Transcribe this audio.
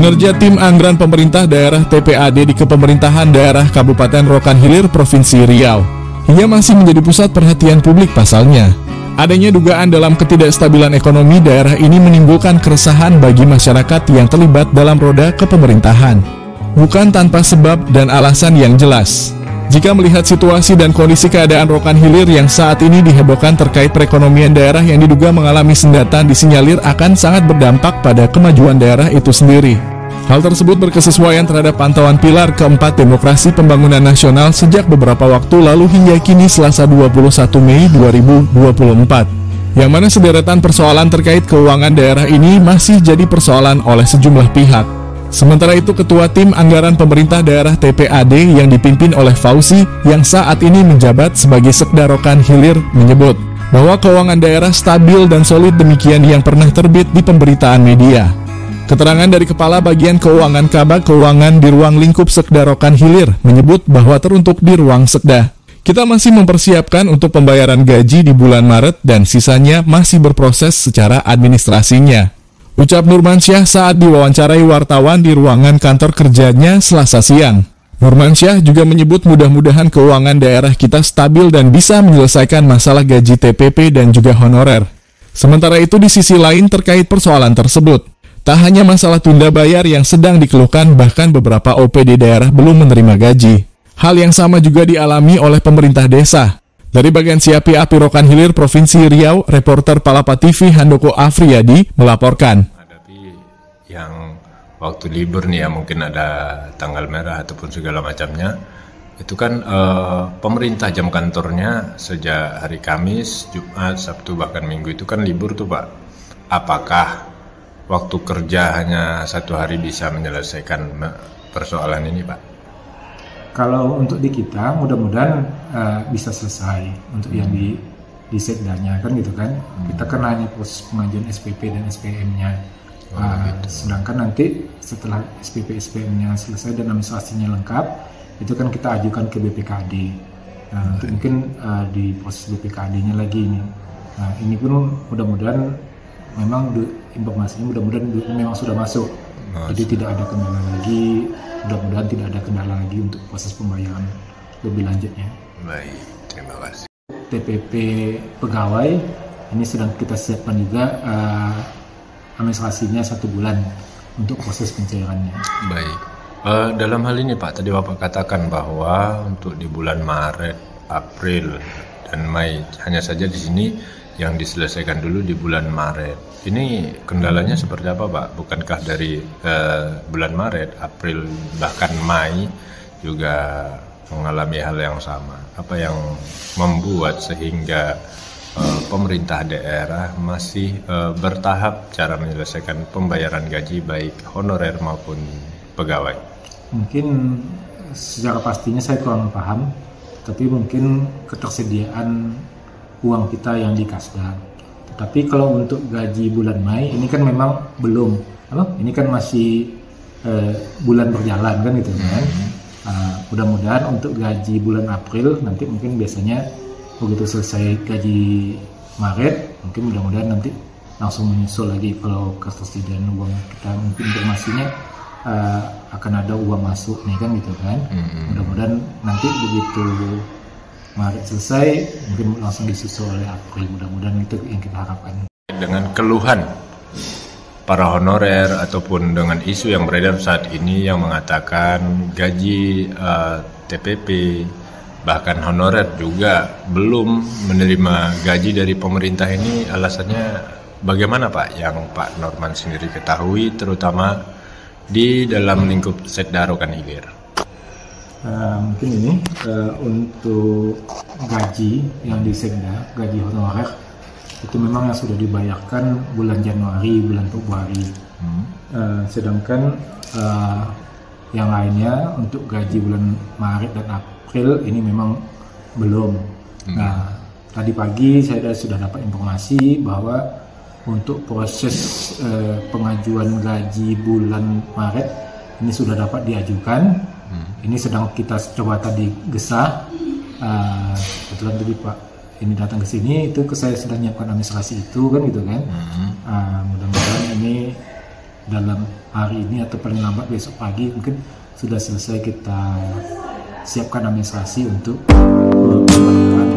Kinerja Tim Anggaran Pemerintah Daerah TPAD di Kepemerintahan Daerah Kabupaten Rokan Hilir, Provinsi Riau, hingga masih menjadi pusat perhatian publik pasalnya. Adanya dugaan dalam ketidakstabilan ekonomi daerah ini menimbulkan keresahan bagi masyarakat yang terlibat dalam roda kepemerintahan, bukan tanpa sebab dan alasan yang jelas. Jika melihat situasi dan kondisi keadaan Rokan Hilir yang saat ini dihebohkan terkait perekonomian daerah yang diduga mengalami sendatan, disinyalir akan sangat berdampak pada kemajuan daerah itu sendiri. Hal tersebut berkesesuaian terhadap pantauan pilar keempat demokrasi pembangunan nasional sejak beberapa waktu lalu hingga kini Selasa 21 Mei 2024, yang mana sederetan persoalan terkait keuangan daerah ini masih jadi persoalan oleh sejumlah pihak. Sementara itu, Ketua Tim Anggaran Pemerintah Daerah TPAD yang dipimpin oleh Fauzi yang saat ini menjabat sebagai Sekda Rokan Hilir menyebut bahwa keuangan daerah stabil dan solid demikian yang pernah terbit di pemberitaan media. Keterangan dari Kepala Bagian Keuangan Kabag Keuangan di ruang lingkup Sekda Rokan Hilir menyebut bahwa teruntuk di ruang Sekda, kita masih mempersiapkan untuk pembayaran gaji di bulan Maret dan sisanya masih berproses secara administrasinya, ucap Nurmansyah saat diwawancarai wartawan di ruangan kantor kerjanya Selasa siang. Nurmansyah juga menyebut mudah-mudahan keuangan daerah kita stabil dan bisa menyelesaikan masalah gaji TPP dan juga honorer. Sementara itu di sisi lain terkait persoalan tersebut, tak hanya masalah tunda bayar yang sedang dikeluhkan, bahkan beberapa OPD daerah belum menerima gaji. Hal yang sama juga dialami oleh pemerintah desa. Dari bagian Siapi Api Rokan Hilir, Provinsi Riau, reporter Palapa TV Handoko Afriyadi melaporkan. Hadapi yang waktu libur nih ya, mungkin ada tanggal merah ataupun segala macamnya, itu kan pemerintah jam kantornya sejak hari Kamis, Jumat, Sabtu bahkan Minggu itu kan libur tuh Pak. Apakah waktu kerja hanya 1 hari bisa menyelesaikan persoalan ini Pak? Kalau untuk di kita mudah-mudahan bisa selesai untuk yang di sekdanya kan gitu kan. Kita kan hanya proses pengajuan SPP dan SPM-nya. Gitu. Sedangkan nanti setelah SPP SPM-nya selesai dan administrasinya lengkap, itu kan kita ajukan ke BPKD. Nah, nanti mungkin di proses BPKD-nya lagi ini. Nah, ini pun mudah-mudahan memang informasinya memang sudah masuk. Jadi tidak ada kendala lagi, mudah-mudahan tidak ada kendala lagi untuk proses pembayaran lebih lanjutnya. Baik, terima kasih. TPP pegawai ini sedang kita siapkan juga administrasinya 1 bulan untuk proses pencairannya. Baik, dalam hal ini Pak, tadi Bapak katakan bahwa untuk di bulan Maret, April, dan Mei, hanya saja di sini yang diselesaikan dulu di bulan Maret. Ini kendalanya seperti apa Pak? Bukankah dari bulan Maret, April, bahkan Mei juga mengalami hal yang sama? Apa yang membuat sehingga pemerintah daerah masih bertahap cara menyelesaikan pembayaran gaji baik honorer maupun pegawai? Mungkin secara pastinya saya kurang paham, tapi mungkin ketersediaan uang kita yang di Kasda. Tapi kalau untuk gaji bulan Mei ini kan memang belum, ini kan masih bulan berjalan kan gitu kan. Mudah-mudahan untuk gaji bulan April nanti mungkin biasanya begitu selesai gaji Maret, mungkin mudah-mudahan nanti langsung menyusul lagi kalau ketersediaan uang kita, mungkin informasinya akan ada uang masuk nih kan gitu kan. Mudah-mudahan nanti begitu Maret selesai, mungkin langsung disusul oleh April. Mudah-mudahan itu yang kita harapkan. Dengan keluhan para honorer ataupun dengan isu yang beredar saat ini yang mengatakan gaji TPP bahkan honorer juga belum menerima gaji dari pemerintah, ini alasannya bagaimana Pak? Yang Pak Norman sendiri ketahui terutama di dalam lingkup Sekda Rokan Hilir. Mungkin ini untuk gaji yang di Sekda, gaji honorer itu memang yang sudah dibayarkan bulan Januari, bulan Februari. Sedangkan yang lainnya untuk gaji bulan Maret dan April ini memang belum. Nah, tadi pagi saya sudah dapat informasi bahwa untuk proses pengajuan gaji bulan Maret ini sudah dapat diajukan. Ini sedang kita coba tadi gesah. Kebetulan tadi Pak ini datang ke sini, itu saya sedang menyiapkan administrasi itu kan gitu kan. Mudah-mudahan ini dalam hari ini atau paling lambat besok pagi mungkin sudah selesai kita siapkan administrasi untuk melakukan